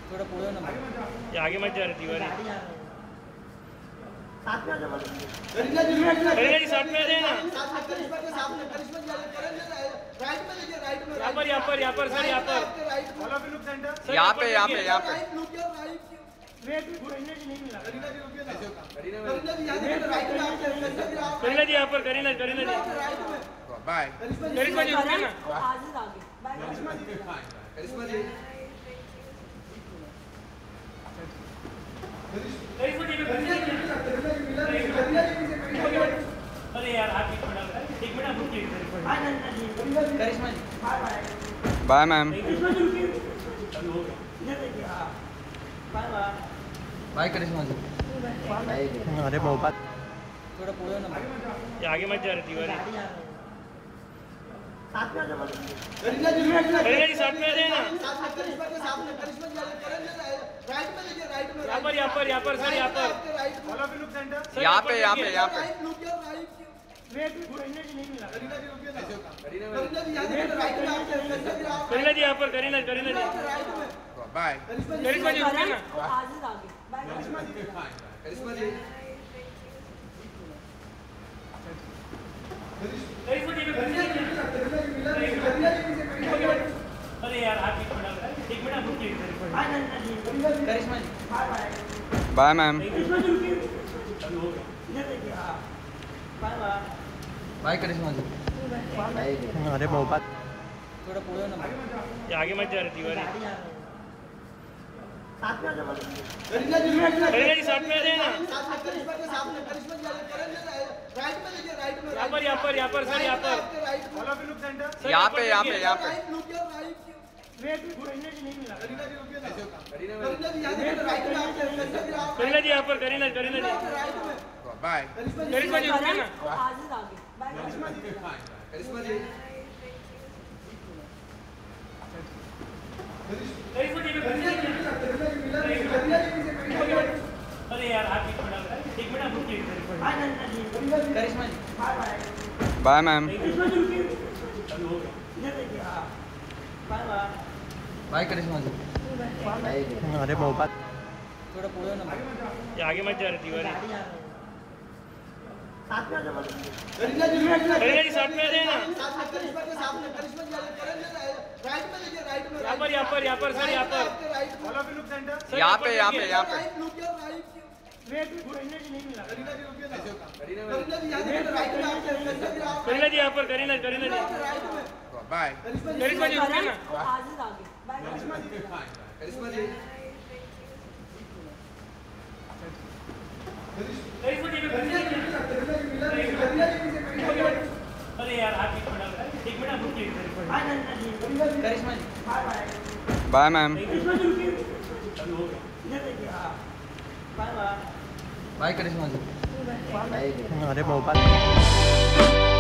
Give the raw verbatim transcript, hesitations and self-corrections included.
थोड़ा पूरा ना ये आगे मत जा रही दीवार साथ में आ करीना जी साथ में आ जाए ना करिश्मा के सामने करिश्मा जी राइट में देखिए राइट में यहाँ पर यहाँ पर यहाँ पर सर यहाँ पर ऑल ऑफ लुक सेंटर यहाँ पे यहाँ पे यहाँ पे right look your right wait Kareena ji नहीं मिला करीना जी रुकिए ना करीना जी यहाँ देखिए राइट में आप करीना जी यहाँ पर करीना करीना जी राइट में बाय करिश्मा जी रुकिए ना आगे आगे बाय करिश्मा जी करिश्मा जी अरे यार आप एक मिनट एक मिनट रुकिए Karishma ji bye ma'am bye Karishma ji अरे मोहब्बत थोड़ा पूरा ना ये आगे मत जा रही दीवार साथ में आ करीना जी साथ में आ जाए ना करिश्मा के सामने करिश्मा जी राइट में देखिए राइट में यहाँ पर यहाँ पर यहाँ पर सर यहाँ पर ऑल ऑफ लुक सेंटर यहाँ पे यहाँ पे यहाँ पे right look your right wait Kareena ji नहीं मिला करीना जी रुकिए ना करीना जी यहाँ देखिए राइट में आप करीना जी यहाँ पर करीना करीना जी राइट में बाय करिश्मा जी रुकिए ना आगे आगे बाय करिश्मा जी अरे यार आप एक मिनट एक मिनट रुकिए Karishma ji bye ma'am bye Karishma ji अरे मोहब्बत थोड़ा पूरा ना ये आगे मत जा रही दीवार साथ में आ करीना जी साथ में आ जाए ना करिश्मा के सामने करिश्मा जी राइट में देखिए राइट में यहाँ पर यहाँ पर यहाँ पर सर यहाँ पर ऑल ऑफ लुक सेंटर यहाँ पे यहाँ पे यहाँ पे right look your right wait Kareena ji नहीं मिला करीना जी रुकिए ना करीना जी यहाँ देखिए राइट में आप करीना जी यहाँ पर करीना करीना जी राइट में बाय करिश्मा जी रुकिए ना आगे आगे बाय करिश्मा जी अरे यार आप एक मिनट एक मिनट रुकिए Karishma ji bye ma'am bye Karishma ji अरे मोहब्बत थोड़ा पूरा ना ये आगे मत जा रही दीवार साथ में आ करीना जी साथ में आ जाए ना करिश्मा के सामने करिश्मा जी राइट में देखिए राइट में यहाँ पर यहाँ पर यहाँ पर सर यहाँ पर ऑल ऑफ लुक सेंटर यहाँ पे यहाँ पे यहाँ पे right look your right wait Kareena ji नहीं मिला करीना जी रुकिए ना करीना जी यहाँ देखिए राइट में आप करीना जी यहाँ पर करीना करीना जी राइट में बाय करिश्मा जी रुकिए ना आगे आगे बाय करिश्मा जी अरे यार आप एक मिनट एक मिनट रुकिए Karishma ji bye ma'am bye Karishma ji अरे मोहब्बत